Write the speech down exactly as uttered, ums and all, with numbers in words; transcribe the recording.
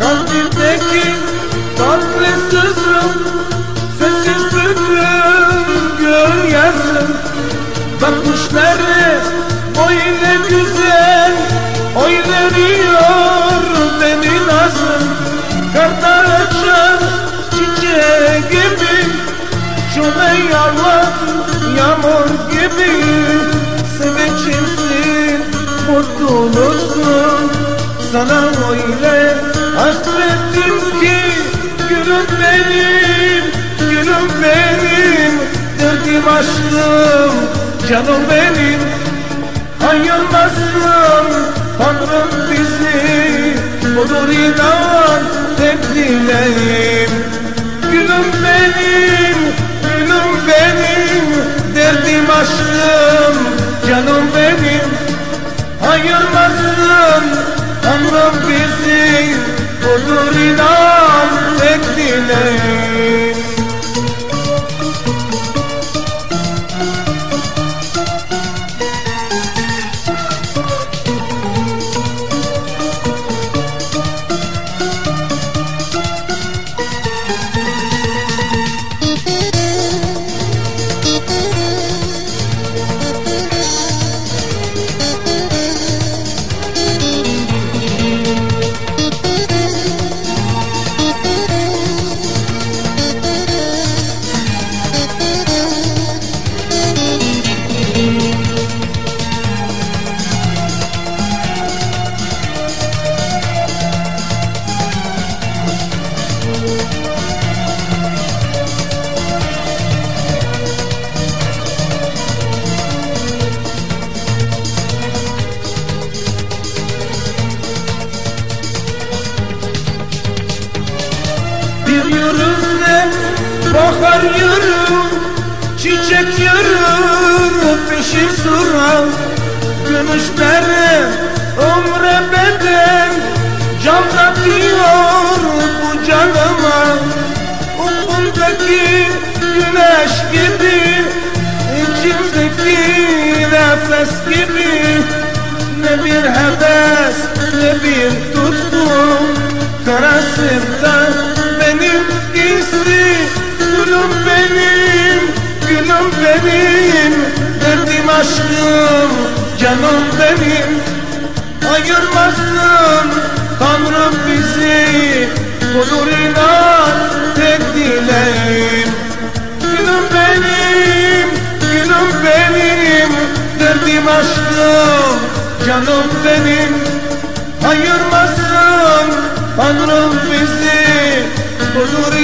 kalbimdeki tatlı sızım, sessiz bütün gün yazım. Bakışları öyle güzel, oy veriyor beni nazım. Karda açan çiçeği gibi, şuna yağlar yağmur gibi. Sevinçlisin, mutluluksun, sana öyle hasretim ki. Gülüm benim, gülüm benim, derdim aşkım, canım benim. Ayırmasın Tanrım bizi, budur inan tek dileğim. Gülüm benim, gülüm benim, derdim aşkım, canım benim. Ayırmasın Tanrım bizi, budur inan tek dileğim. Bir yürürse bahar yürür, çiçek yürür, peşi sıra. Gümüşleri ömre bedel, can katıyor bu canıma. Ufkundaki güneş gibi, içimdeki nefes gibi. Ne bir heves, ne bir tutku, kara sevda benim gizli. Gülüm benim, gülüm benim, derdim aşkım, canım benim. Ayırmasın Tanrım bizi, budur inan tek dileğim. Gülüm benim, gülüm benim, derdim aşkım, canım benim. Ayırmasın Tanrım bizi, budur